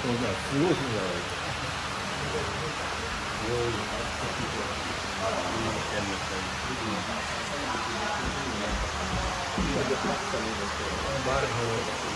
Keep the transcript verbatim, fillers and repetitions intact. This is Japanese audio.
そうじゃすごいするじゃないですか。Barro